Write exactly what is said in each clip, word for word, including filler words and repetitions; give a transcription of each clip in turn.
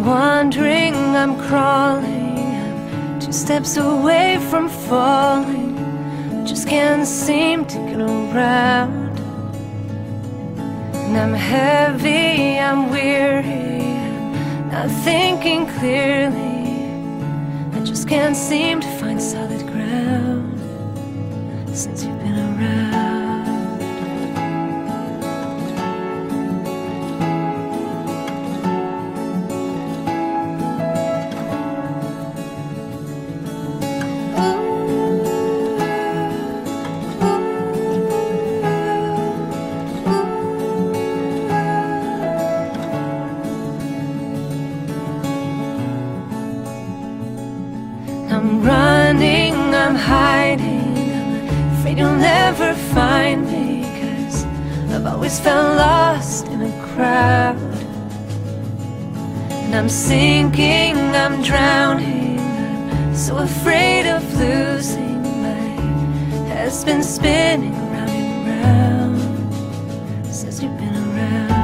I'm wandering, I'm crawling, I'm two steps away from falling. Just can't seem to get around. And I'm heavy, I'm weary, I'm not thinking clearly. I just can't seem to find solid ground since you've been around. I'm running, I'm hiding, I'm afraid you'll never find me, 'cause I've always felt lost in a crowd. And I'm sinking, I'm drowning, I'm so afraid of losing. My head's been spinning round and round since you've been around.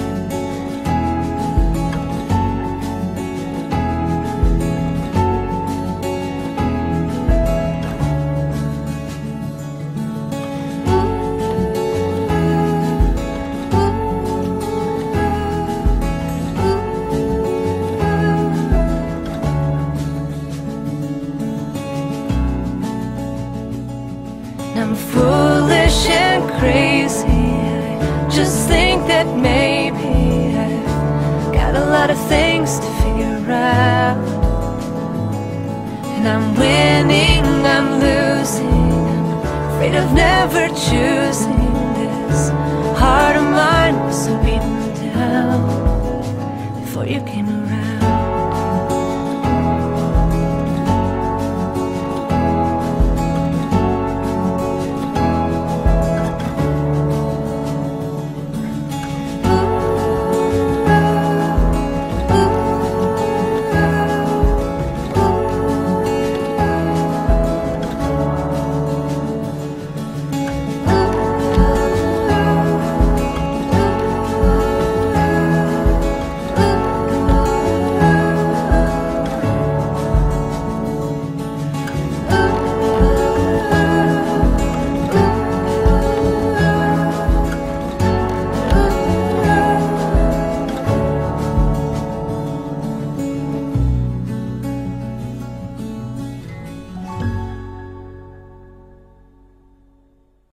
I'm foolish and crazy. I just think that maybe I've got a lot of things to figure out. And I'm winning, I'm losing, I'm afraid of never choosing. This heart of mine was so beaten down before you came around.